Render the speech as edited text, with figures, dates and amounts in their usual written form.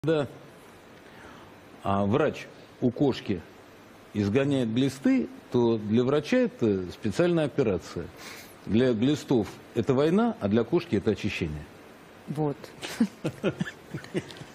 Когда врач у кошки изгоняет глисты, то для врача это специальная операция. Для глистов это война, а для кошки это очищение. Вот.